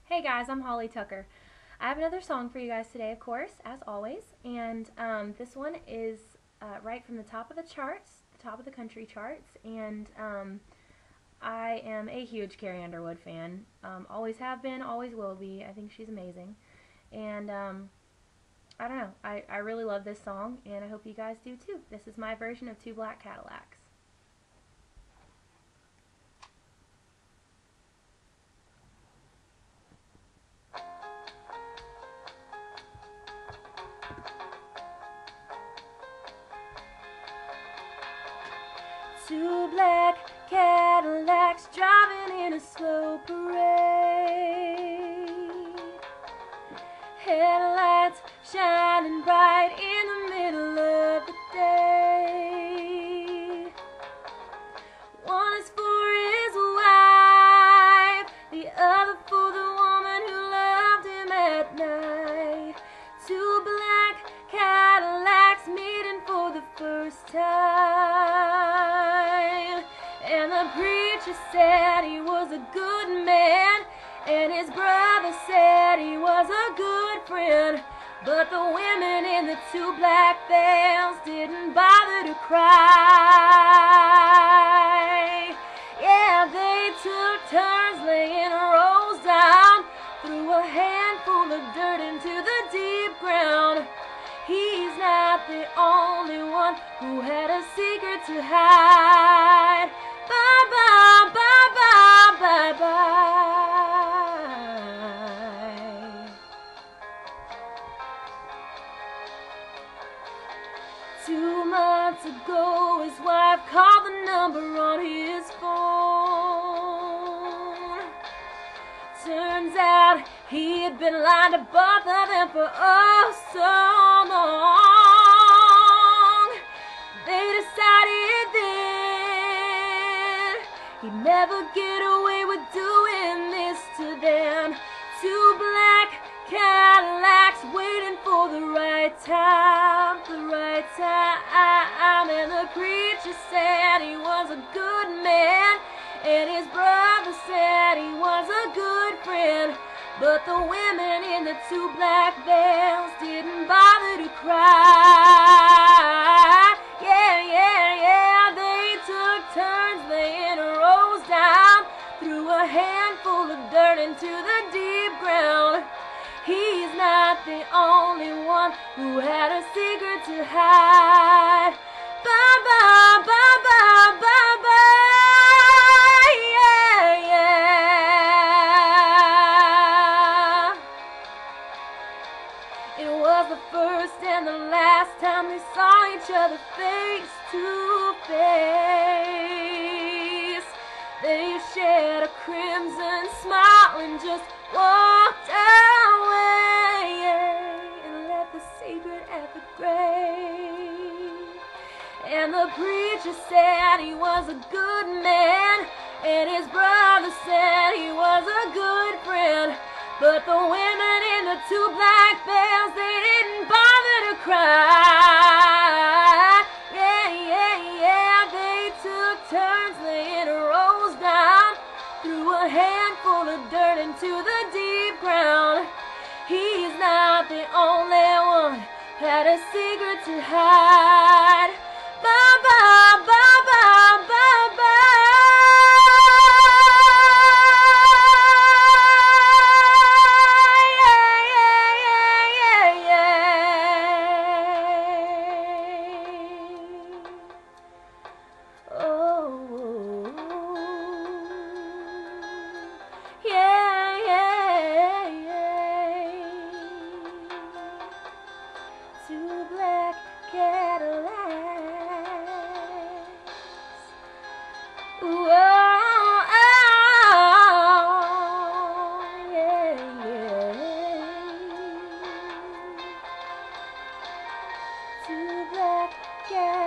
Hey guys, I'm Holly Tucker. I have another song for you guys today, of course, as always, and this one is right from the top of the charts, the top of the country charts, and I am a huge Carrie Underwood fan. Always have been, always will be. I think she's amazing, and I don't know, I really love this song, and I hope you guys do too. This is my version of Two Black Cadillacs. Two black Cadillacs driving in a slow parade. Headlights shining bright in the middle of the day. One is for his wife, the other for the woman who loved him at night. Two black Cadillacs meeting for the first time. And the preacher said he was a good man, and his brother said he was a good friend. But the women in the two black vans didn't bother to cry. Yeah, they took turns laying rolls down, threw a handful of dirt into the deep ground. He's not the only one who had a secret to hide. Bye bye, bye bye, bye bye. 2 months ago, his wife called the number on his phone. Turns out he had been lying to both of them for oh so long. They decided then he'd never get away with doing this to them. Two black Cadillacs waiting for the right time, the right time. And the preacher said he was a good man, and his brother said he was a good friend. But the women in the two black vans didn't bother to cry. Yeah, yeah, yeah, they took turns laying rolls down, threw a handful of dirt into the deep ground. He's not the only one who had a secret to hide. Bye bye, bye bye, bye bye, yeah, yeah. It was the first and the last time they saw each other face to face. They shared a crimson smile and just walked away and left the secret at the grave. And the preacher said he was a good man, and his brother said he was a good friend. But the women in the two black vans, they didn't bother to cry. Yeah, yeah, yeah, they took turns laying rolls down, threw a handful of dirt into the deep ground. He's not the only one, had a secret to hide. Bye bye, bye bye, bye bye. Yeah, yeah, yeah, yeah, yeah. Oh, yeah, yeah, yeah. Two black Cadillacs. Whoa, yeah, yeah. Two black Cadillacs.